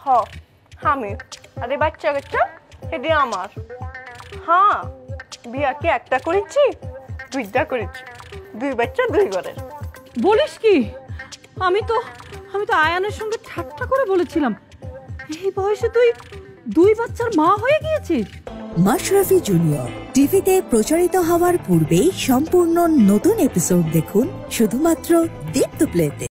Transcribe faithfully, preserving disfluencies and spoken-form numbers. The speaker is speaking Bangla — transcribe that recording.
আমি আর এই বাচ্চা কাচ্চা এটি আমার। হ্যাঁ, বিয়া কি একটা করেছি, দুইটা করেছি, দুই বাচ্চা দুই ঘরের। বলিস কি? আমি তো আমি তো আয়ানের সঙ্গে ঠাট্টা করে বলেছিলাম এই বয়সে তুই দুই বাচ্চার মা হয়ে গিয়েছিস। মাশরাফি জুনিয়র টিভিতে প্রচারিত হওয়ার পূর্বেই সম্পূর্ণ নতুন এপিসোড দেখুন শুধুমাত্র দীপ্ত প্লেতে।